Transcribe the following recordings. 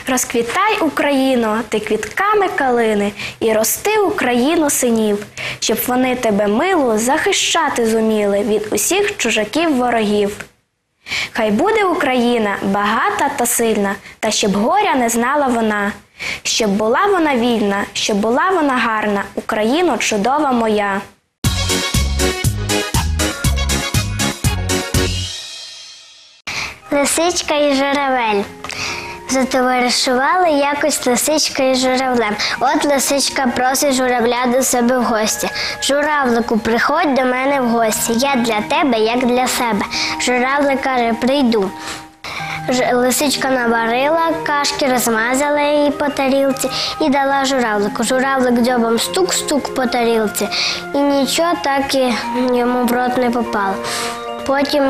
Розквітай, Україно, ти квітками калини, і рости, Україно, синів, щоб вони тебе мило захищати зуміли від усіх чужаків-ворогів. Хай буде Україна багата та сильна, та щоб горя не знала вона, щоб була вона вільна, щоб була вона гарна, Україно чудова моя. Лисичка і журавель. Затоваришували якось лисичка і журавлем. От лисичка просить журавля до себе в гості. Журавлику, приходь до мене в гості, я для тебе, як для себе. Журавлик каже, прийду. Лисичка наварила кашки, розмазала її по тарілці і дала журавлику. Журавлик дзьобом стук-стук по тарілці, і нічого так і йому в рот не попало. Потім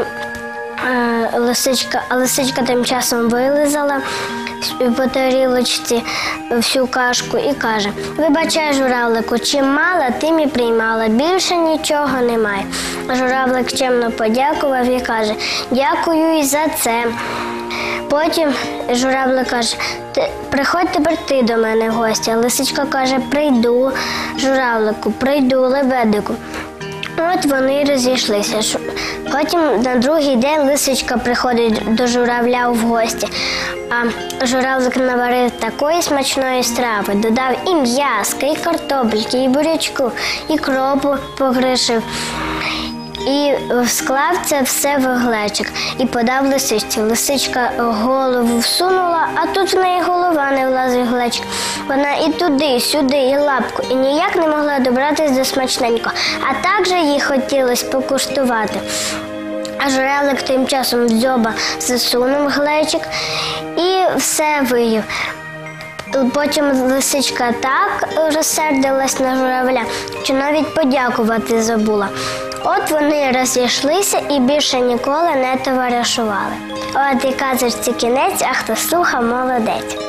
лисичка тим часом вилизала по тарілочці всю кашку і каже, вибачай, журавлику, чим мала, тим і приймала, більше нічого немає. Журавлик чемно подякував і каже, дякую і за це. Потім журавлик каже, приходь тепер ти до мене в гості. Лисичка каже, прийду, журавлику, прийду, лебедику. От вони розійшлися. Потім на другий день лисичка приходить до журавля в гості, а журавлик наварив такої смачної страви, додав і м'яска, і картопельки, і бурячку, і кропу покришив. І склав це все в глечик і подав лисичці. Лисичка голову всунула, а тут в неї голова не влазить в глечик. Вона і туди, і сюди, і лапку, і ніяк не могла добратися до смачненького. А також їй хотілося покуштувати. А журавлик тим часом дзьоба засунув в глечик і все виїв. Потім лисичка так розсердилась на журавля, що навіть подякувати забула. От вони розійшлися і більше ніколи не товаришували. От і казочці кінець, а хто слухав, молодець.